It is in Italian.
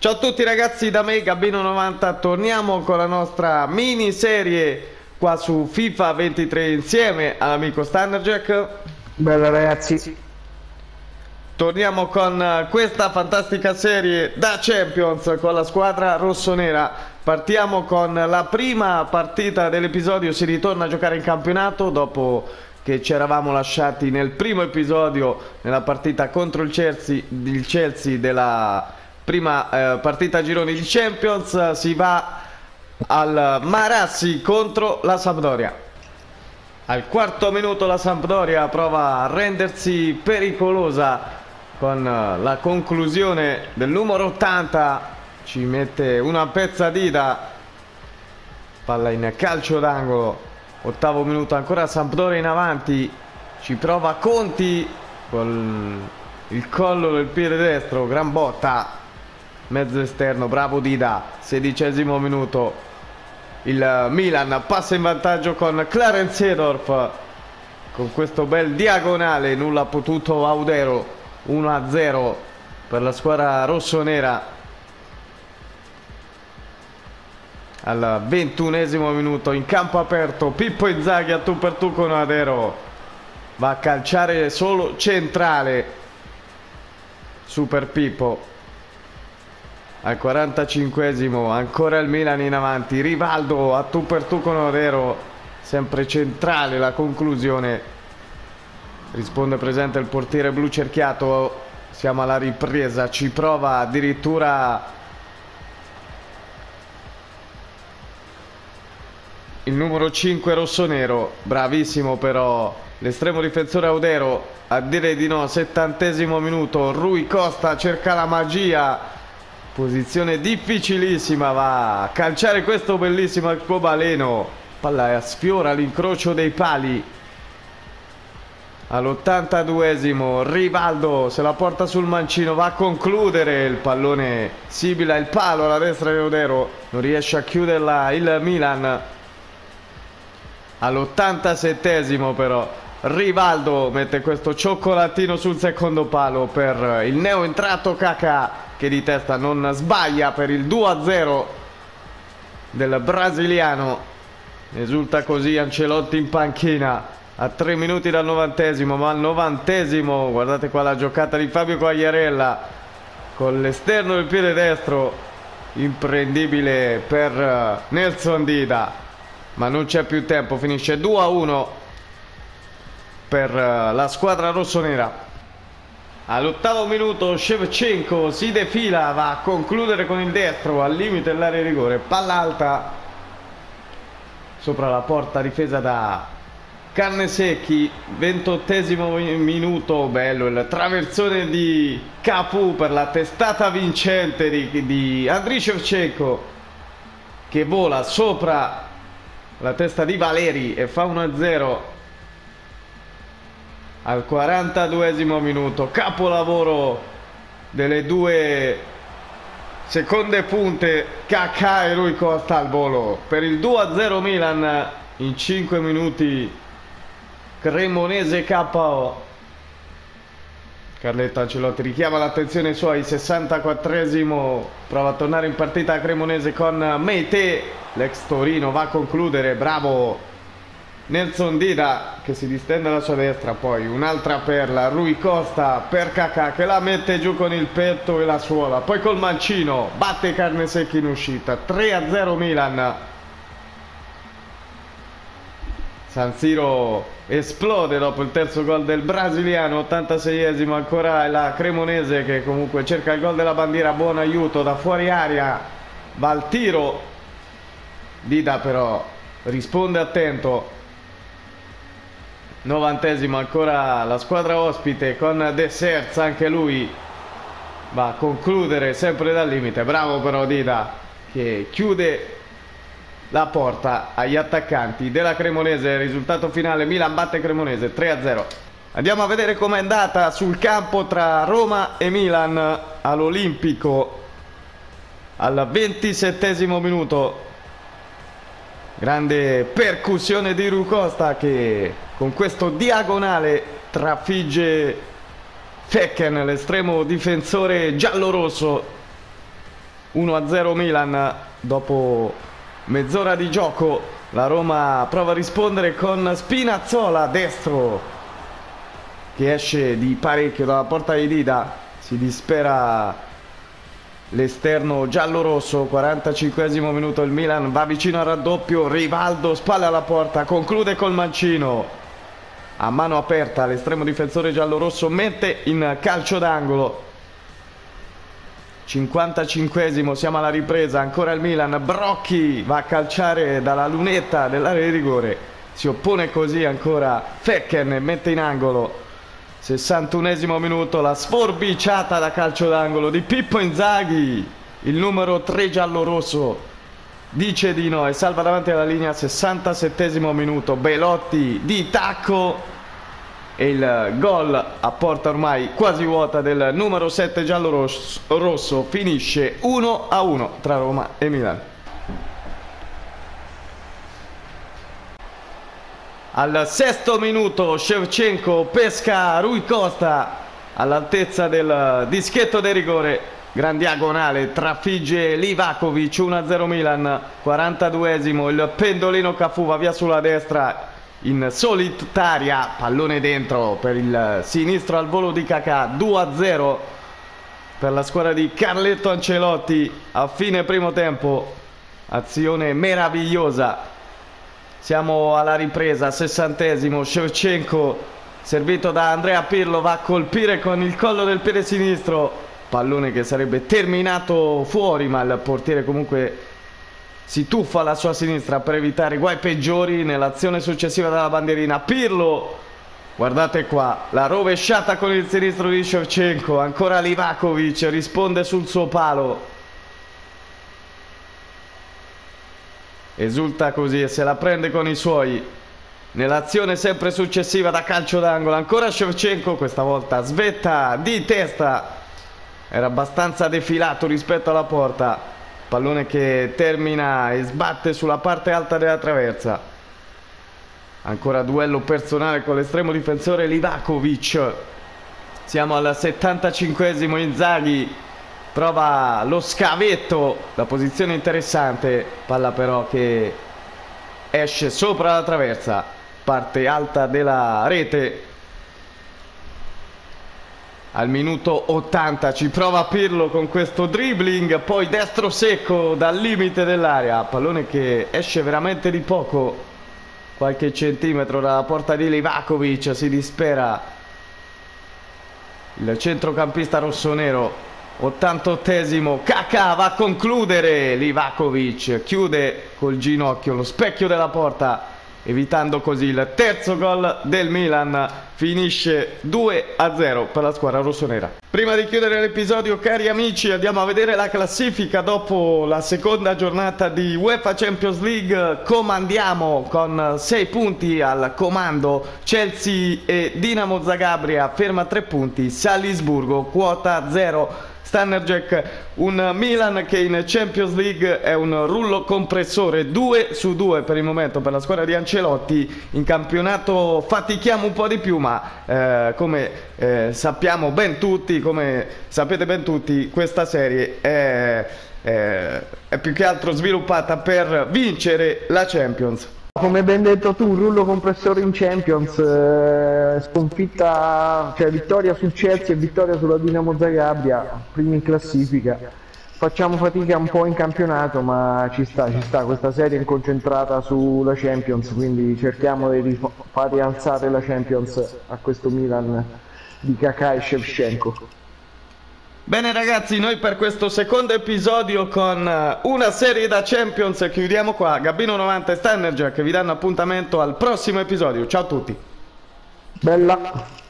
Ciao a tutti ragazzi, da me Gabino90, torniamo con la nostra miniserie qua su FIFA 23 insieme all'amico Standardjack. Bella ragazzi. Torniamo con questa fantastica serie da Champions con la squadra rossonera. Partiamo con la prima partita dell'episodio, si ritorna a giocare in campionato dopo che ci eravamo lasciati nel primo episodio nella partita contro il Chelsea della prima partita a gironi di Champions. Si va al Marassi contro la Sampdoria. Al quarto minuto la Sampdoria prova a rendersi pericolosa con la conclusione del numero 80, ci mette una pezzadita, palla in calcio d'angolo. Ottavo minuto, ancora Sampdoria in avanti, ci prova Conti con il collo del piede destro, gran botta, mezzo esterno, bravo Dida. Sedicesimo minuto, il Milan passa in vantaggio con Clarence Seedorf, con questo bel diagonale, nulla ha potuto Audero. 1-0 per la squadra rossonera. Al 21esimo minuto, in campo aperto, Pippo Inzaghi a tu per tu con Audero, va a calciare solo centrale. Super Pippo. Al 45esimo ancora il Milan in avanti, Rivaldo a tu per tu con Audero, sempre centrale la conclusione. Risponde presente il portiere blu cerchiato. Siamo alla ripresa, ci prova addirittura il numero 5 rossonero, bravissimo però l'estremo difensore Audero a dire di no. 70esimo minuto, Rui Costa cerca la magia, posizione difficilissima, va a calciare questo bellissimo arcobaleno, palla sfiora l'incrocio dei pali. All'82esimo Rivaldo se la porta sul mancino, va a concludere, il pallone sibila il palo alla destra di Audero, non riesce a chiuderla il Milan. All'87esimo però Rivaldo mette questo cioccolatino sul secondo palo per il neo entrato Kaká, che di testa non sbaglia per il 2-0 del brasiliano. Esulta così Ancelotti in panchina a 3 minuti dal 90esimo, ma al 90esimo guardate qua la giocata di Fabio Quagliarella con l'esterno del piede destro, imprendibile per Nelson Dida, ma non c'è più tempo, finisce 2-1 per la squadra rossonera. All'ottavo minuto Shevchenko si defila, va a concludere con il destro al limite dell'area di rigore, palla alta sopra la porta difesa da Carnesecchi. 28esimo minuto, bello il traversone di Cafu per la testata vincente di Andriy Shevchenko, che vola sopra la testa di Valeri e fa 1-0. Al 42esimo minuto, capolavoro delle due seconde punte, Kaká e Rui Costa al volo per il 2-0 Milan in 5 minuti. Cremonese KO. Carletto Ancelotti richiama l'attenzione ai suoi. 64esimo, prova a tornare in partita Cremonese con Meite, l'ex Torino, va a concludere, bravo Nelson Dida che si distende alla sua destra. Poi un'altra perla, Rui Costa per Kaká che la mette giù con il petto e la suola, poi col mancino batte Carnesecchi in uscita. 3-0 Milan. San Siro esplode dopo il terzo gol del brasiliano. 86esimo, ancora la Cremonese che comunque cerca il gol della bandiera, buon aiuto da fuori area, va al tiro, Dida però risponde attento. 90esimo, ancora la squadra ospite con De Serts, anche lui va a concludere sempre dal limite, bravo però Dida che chiude la porta agli attaccanti della Cremonese. Risultato finale, Milan batte Cremonese 3-0. Andiamo a vedere com'è andata sul campo tra Roma e Milan all'Olimpico. Al 27esimo minuto, grande percussione di Rui Costa che con questo diagonale trafigge Fecken, l'estremo difensore giallorosso. 1-0 Milan dopo mezz'ora di gioco. La Roma prova a rispondere con Spinazzola destro che esce di parecchio dalla porta di Dida. Si dispera l'esterno giallo-rosso. 45esimo minuto, il Milan va vicino al raddoppio. Rivaldo, spalle alla porta, conclude col mancino a mano aperta. L'estremo difensore giallo-rosso mette in calcio d'angolo. 55esimo, siamo alla ripresa, ancora il Milan. Brocchi va a calciare dalla lunetta dell'area di rigore, si oppone così ancora Fecken e mette in angolo. 61esimo minuto, la sforbiciata da calcio d'angolo di Pippo Inzaghi, il numero 3 giallo-rosso dice di no e salva davanti alla linea. 67esimo minuto, Belotti di tacco e il gol a porta ormai quasi vuota del numero 7 giallo-rosso. Finisce 1-1 tra Roma e Milan. Al 6° minuto Shevchenko pesca Rui Costa all'altezza del dischetto del rigore, gran diagonale, trafigge Livakovic. 1-0 Milan. 42esimo, il pendolino Cafu va via sulla destra in solitaria, pallone dentro per il sinistro al volo di Kaká. 2-0 per la squadra di Carletto Ancelotti a fine primo tempo. Azione meravigliosa. Siamo alla ripresa, 60esimo, Shevchenko servito da Andrea Pirlo va a colpire con il collo del piede sinistro, pallone che sarebbe terminato fuori, ma il portiere comunque si tuffa alla sua sinistra per evitare guai peggiori. Nell'azione successiva dalla bandierina Pirlo, guardate qua, la rovesciata con il sinistro di Shevchenko, ancora Livakovic risponde sul suo palo, esulta così e se la prende con i suoi. Nell'azione sempre successiva da calcio d'angolo, ancora Shevchenko, questa volta svetta di testa, era abbastanza defilato rispetto alla porta, pallone che termina e sbatte sulla parte alta della traversa. Ancora duello personale con l'estremo difensore Livakovic. Siamo al 75esimo, Inzaghi prova lo scavetto, la posizione interessante, palla però che esce sopra la traversa, parte alta della rete. Al minuto 80 ci prova Pirlo con questo dribbling, poi destro secco dal limite dell'area, pallone che esce veramente di poco, qualche centimetro dalla porta di Livakovic. Si dispera il centrocampista rossonero. 88esimo, Kaká va a concludere, Livakovic chiude col ginocchio lo specchio della porta, evitando così il terzo gol del Milan. Finisce 2-0 per la squadra rossonera. Prima di chiudere l'episodio, cari amici, andiamo a vedere la classifica dopo la seconda giornata di UEFA Champions League. Comandiamo con 6 punti al comando Chelsea e Dinamo Zagabria ferma 3 punti, Salisburgo quota 0. Stannerjack, un Milan che in Champions League è un rullo compressore, 2-2 per il momento per la squadra di Ancelotti. In campionato fatichiamo un po' di più, ma come sappiamo ben tutti, come sapete ben tutti, questa serie è più che altro sviluppata per vincere la Champions. Come ben detto tu, un rullo compressore in Champions, sconfitta, cioè vittoria sul Chelsea e vittoria sulla Dinamo Zagabria, primi in classifica. Facciamo fatica un po' in campionato, ma ci sta, questa serie è concentrata sulla Champions, quindi cerchiamo di far rialzare la Champions a questo Milan di Kaká e Shevchenko. Bene ragazzi, noi per questo secondo episodio con una serie da Champions chiudiamo qua. Gabbino90 e Stannerjack vi danno appuntamento al prossimo episodio. Ciao a tutti. Bella.